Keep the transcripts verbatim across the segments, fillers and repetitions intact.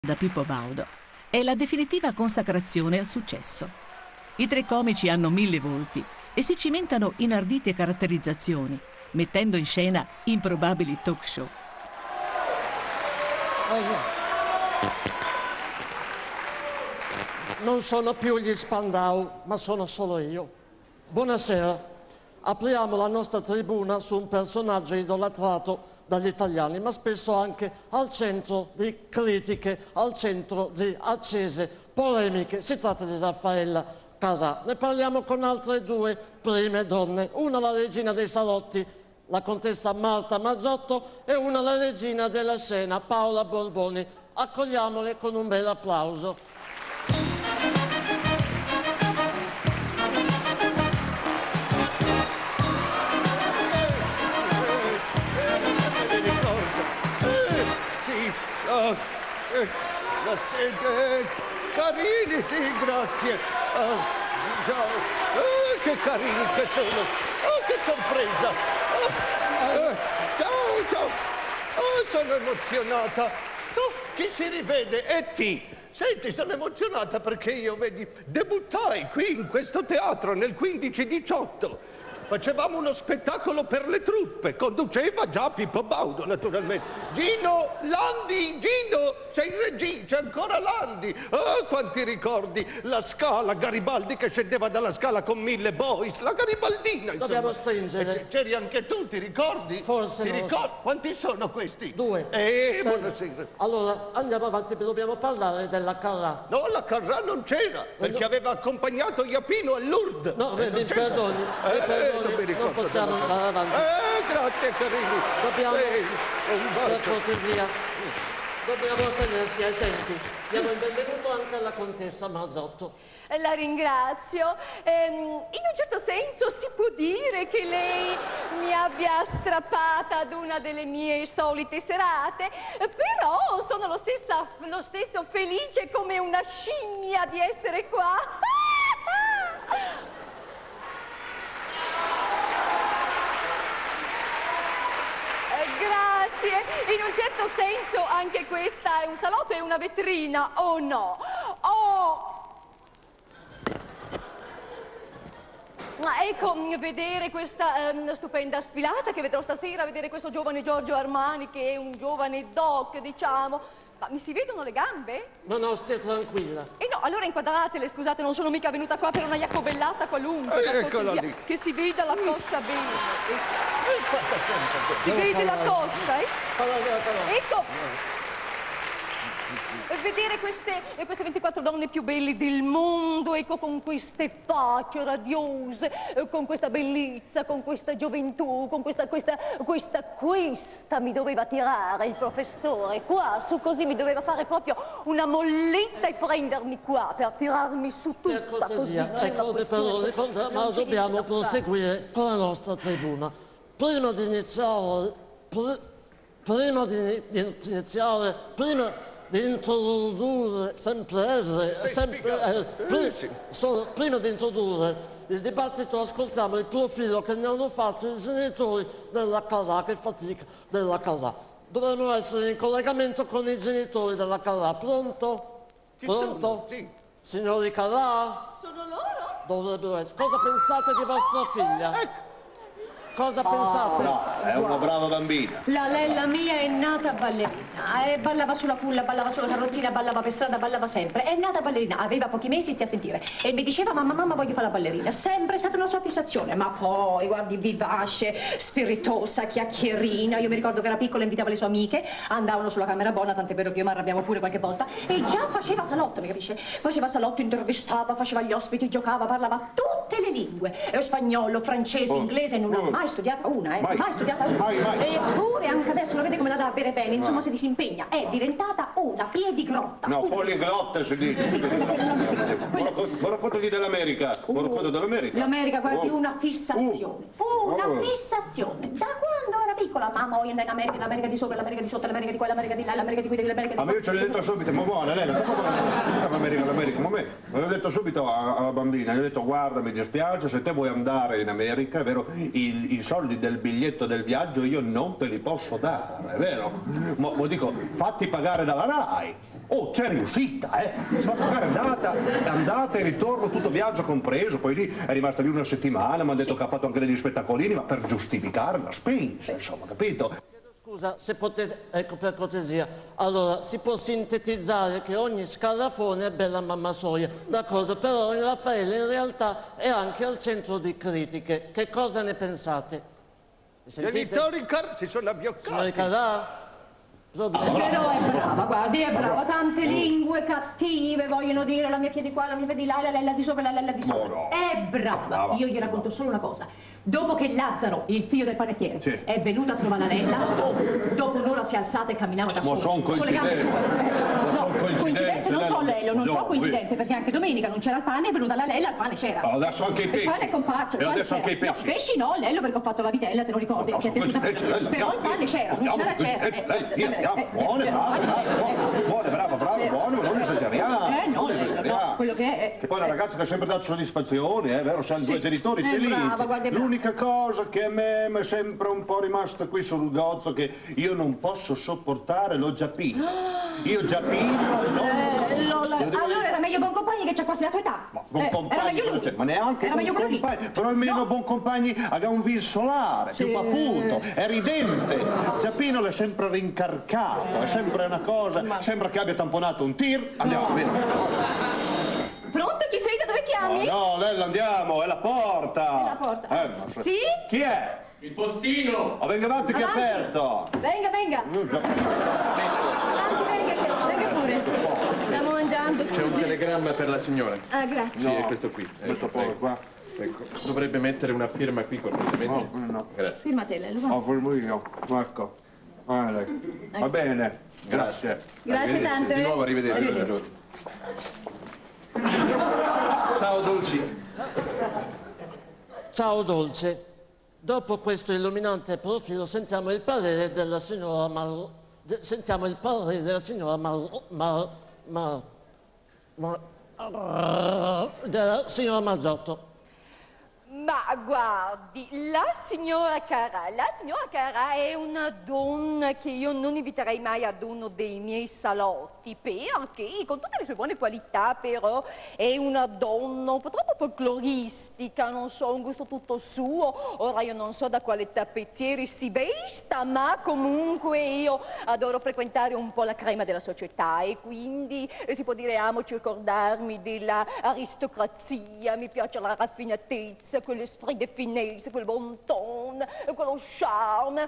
da Pippo Baudo è la definitiva consacrazione al successo. I tre comici hanno mille volti e si cimentano in ardite caratterizzazioni, mettendo in scena improbabili talk show. Non sono più gli Spandau, ma sono solo io. Buonasera. Apriamo la nostra tribuna su un personaggio idolatrato dagli italiani, ma spesso anche al centro di critiche, al centro di accese polemiche. Si tratta di Raffaella Carrà. Ne parliamo con altre due prime donne, una la regina dei salotti, la contessa Marta Mazzotto, e una la regina della scena, Paola Borboni. Accogliamole con un bel applauso. Oh, eh, la sede, carini, sì, grazie. Oh, ciao, oh, che carini che sono. Oh, che sorpresa. Oh, eh, ciao, ciao. Oh, sono emozionata. Oh, chi si rivede è ti. Senti, sono emozionata perché io, vedi, debuttai qui in questo teatro nel quindici diciotto. Facevamo uno spettacolo per le truppe, conduceva già Pippo Baudo, naturalmente. Gino Landi, Gino, sei in regia, c'è ancora Landi. Oh, quanti ricordi, la Scala, Garibaldi che scendeva dalla Scala con mille boys, la Garibaldina, insomma. Dobbiamo stringere. C'eri anche tu, ti ricordi? Forse Ti non lo ricordi? so. Quanti sono questi? Due. Eh, buonasera. Allora, andiamo avanti, dobbiamo parlare della Carrà. No, la Carrà non c'era, perché no. aveva accompagnato Iapino a Lourdes. No, eh, mi perdoni, mi Eh, perdoni. non mi ricordo. Non possiamo andare avanti. Eh, grazie carini. Dobbiamo, eh, per cortesia, dobbiamo tenersi ai tempi. Diamo il benvenuto anche alla contessa Mazzotto. La ringrazio. Ehm, in un certo senso si può dire che lei mi abbia strappata ad una delle mie solite serate, però sono lo, stessa, lo stesso felice come una scimmia di essere qua. Grazie, in un certo senso anche questa è un salotto e una vetrina, o no? Oh! Ma ecco, vedere questa um, stupenda sfilata che vedrò stasera, vedere questo giovane Giorgio Armani che è un giovane doc, diciamo. Ma mi si vedono le gambe? No, no, stia tranquilla. E no, allora inquadratele, scusate, non sono mica venuta qua per una iacobellata qualunque. Eh, eccola lì. Che si veda la coscia bene. Eh, fatta sempre. Si vede la coscia, eh? Allora, allora. Ecco. Vedere queste, queste ventiquattro donne più belle del mondo, ecco, con queste facce radiose, con questa bellezza, con questa gioventù, con questa, questa, questa, questa mi doveva tirare il professore qua, su, così mi doveva fare proprio una molletta e prendermi qua per tirarmi su tutta, così. Ecco, però, ma dobbiamo proseguire con la nostra tribuna. Prima di iniziare, pr prima di, di iniziare, prima di introdurre sempre R, sempre R, pri solo, prima di introdurre il dibattito ascoltiamo il profilo che ne hanno fatto i genitori della Carrà, che fatica della Carrà. Dovremmo essere in collegamento con i genitori della Carrà. Pronto? Chi Pronto? sono? Sì. Signori Carrà? Sono loro? Dovrebbero essere. Cosa pensate di vostra figlia? Ecco. Cosa pensate? No, è una brava bambina. La Lella mia è nata ballerina, e ballava sulla culla, ballava sulla carrozzina, ballava per strada, ballava sempre. È nata ballerina, aveva pochi mesi, stia a sentire. E mi diceva, mamma, mamma, voglio fare la ballerina. Sempre è stata una sua fissazione, ma poi, guardi, vivace, spiritosa, chiacchierina. Io mi ricordo che era piccola, invitava le sue amiche, andavano sulla camera buona, tant'è vero che io mi arrabbiavo pure qualche volta. E già faceva salotto, mi capisce? Faceva salotto, intervistava, faceva gli ospiti, giocava, parlava tutte le lingue. E spagnolo, francese, Oh. inglese, non ha Oh. mai studiata una, eh? Mai. Mai studiata una. Mai, mai. Eppure anche adesso lo vede come la dà a bere bene, insomma, se disimpegna. È diventata una piedigrotta. No, una... poliglotta si dice. Sì, quella che non Ma racconto- ma raccontagli dell'America. Ma racconto dell'America. L'America, guardi, Oh. una fissazione. Una Oh. fissazione. Da quando era piccola, mamma, voglio andare in America, l'America di sopra, l'America di sotto, l'America di qua, l'America di là, l'America di qui, l'America di A me io ce l'ho detto subito, ma buona, lei, sta buona. L'America, l'America, ma me. L'ho detto subito a- alla bambina, gli ho detto guarda, mi dispiace, se te vuoi andare in America, è vero, i, i soldi del biglietto del viaggio io non te li posso dare, è vero? Ma, ma dico, fatti pagare dalla RAI. Oh, c'è riuscita, eh! Si fa toccare andata, andata e ritorno, tutto viaggio compreso, poi lì è rimasta lì una settimana, mi ha detto sì. che ha fatto anche degli spettacolini, ma per giustificare la spesa, insomma, capito? Scusa, se potete, ecco per cortesia, allora si può sintetizzare che ogni scarafone è bella mamma soia, d'accordo, però in Raffaele in realtà è anche al centro di critiche. Che cosa ne pensate? Mi sentite? Genitori car si sono abbioccati. Signori Carrà? Problema. Però è brava, guardi, è brava, tante lingue cattive vogliono dire la mia figlia di qua, la mia figlia di là, la lella di sopra, la lella di sopra. No, no. È brava. Brava. Io gli racconto solo una cosa. Dopo che Lazzaro, il figlio del panettiere, sì. è venuto a trovare la lella, dopo un'ora si è alzata e camminava da sola. Son con le gambe sue. No, coincidenze, coincidenze non so Lello, non no, so coincidenze, perché anche domenica non c'era il pane, è venuta la lella, il pane c'era. Oh, adesso anche i pesci. Il pane è comparso, il e pane adesso anche i c'era. pesci. No, pesci no, Lello, perché ho fatto la vitella, te lo ricordi? No, Ti è piaciuta? Però il pane c'era, non c'era, c'era. Buone, brava, buone, brava, brava, buone, ma non esageriamo. Eh no, no, quello che è... Che poi una ragazza che ha sempre dato soddisfazioni, è vero, siamo due genitori felici. L'unica cosa che a me mi è sempre un po' rimasta qui sul gozzo che io non posso sopportare lo Giappino. Io Giappino non eh, lo, lo, allora era meglio Boncompagni che c'ha quasi la tua età. Ma Boncompagni eh, cosa c'è? Ma neanche Boncompagni, però almeno no. Boncompagni ha un viso solare, sì. più paffuto, è ridente. Giappino l'è sempre rincarcato, è sempre una cosa, ma... sembra che abbia tamponato un tir. Andiamo, no. via. Pronto? Chi sei? Da dove chiami? No, no, Lella, andiamo, è la porta. È la porta. Eh, so. Sì? Chi è? Il postino! Oh, venga avanti che è aperto! Venga, venga! Avanti, venga, venga pure! Stiamo mangiando, scusi. C'è un telegramma per la signora. Ah, grazie. Sì, no. è questo qui. Questo poi qua. Ecco. Dovrebbe mettere una firma qui cortesemente. No, no. Grazie. Firmatela, lo Ho firmo io, ecco. Vale. Va bene, grazie. Grazie tante. Di nuovo, arrivederci. arrivederci. Ciao, Dolci. Ciao, Dolce. Dopo questo illuminante profilo sentiamo il parere della signora Mar... De... sentiamo il parere della signora Mar... Mar... Mar... Mar... della signora Margiotto. Ma guardi, la signora Carrà, la signora Carrà è una donna che io non inviterei mai ad uno dei miei salotti, perché con tutte le sue buone qualità però è una donna un po' troppo folcloristica, non so, un gusto tutto suo. Ora io non so da quale tappezziere si vesta, ma comunque io adoro frequentare un po' la crema della società e quindi eh, si può dire amo circondarmi della aristocrazia, mi piace la raffinatezza, quell'esprit de finesse, quel bon ton, quello charme.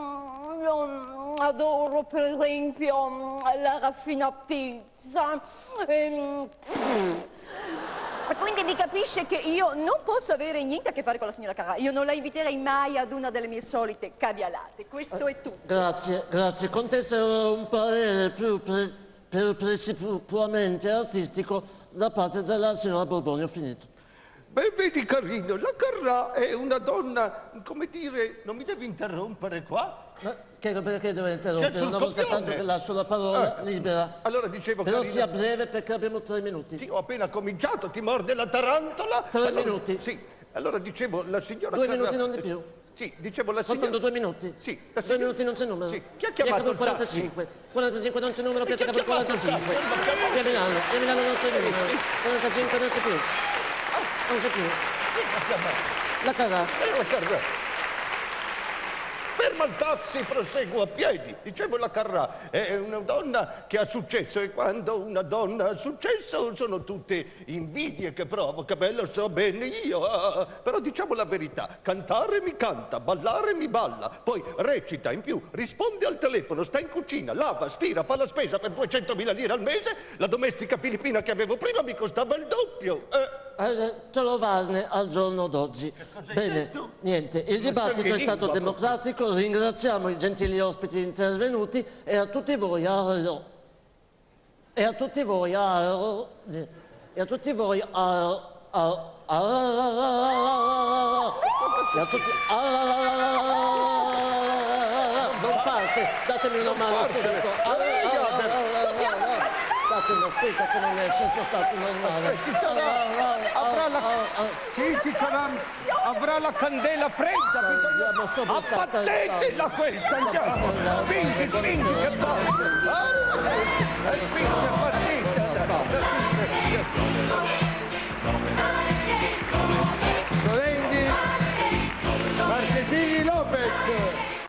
Mm, adoro per esempio la raffinatezza. E, quindi mi capisce che io non posso avere niente a che fare con la signora Carrà. Io non la inviterei mai ad una delle mie solite cavialate. Questo è tutto. Grazie, grazie. Contessa un parere più, pre, più puramente artistico da parte della signora Borboni. Ho finito. Beh, vedi carino, la Carrà è una donna, come dire, non mi devi interrompere qua? Ma che, perché deve interrompere? Una volta tanto che lascio la parola eh. libera. Allora dicevo, però carina, sia breve perché abbiamo tre minuti. Sì, ho appena cominciato, ti morde la tarantola. Tre allora, minuti. Sì, allora dicevo, la signora Due Carrà... minuti non di più. Sì, dicevo la signora... Soltanto due minuti? Sì. Due signora... minuti non c'è numero? Sì. Chi ha chiamato il quarantacinque? quarantacinque non c'è numero, Chi Pietro quarantacinque. Via Milano, via Milano non c'è numero. quarantacinque non c'è più. Non c'è più. La Carrà. Eh, la Carrà. Ferma il taxi, proseguo a piedi. Dicevo, la Carrà è una donna che ha successo e quando una donna ha successo sono tutte invidie che provoca. Beh, lo so bene io, ah, però diciamo la verità. Cantare mi canta, ballare mi balla, poi recita, in più risponde al telefono, sta in cucina, lava, stira, fa la spesa per duecentomila lire al mese. La domestica filippina che avevo prima mi costava il doppio. Eh. Eh, trovarne al giorno d'oggi. Bene, detto? Niente, il dibattito è stato lingua, democratico, ringraziamo i gentili ospiti intervenuti e a tutti voi a... e a tutti voi a... e a tutti voi a... a... a... e a tutti... non parte, datemi una mano subito. attimo, aspetta che non è senso stato normale. Ci sarà, avrà la, sì, ci sarà, avrà la candela fredda. Abbattetela questa, andiamo. Spingi, spingi, che fa? Spingi,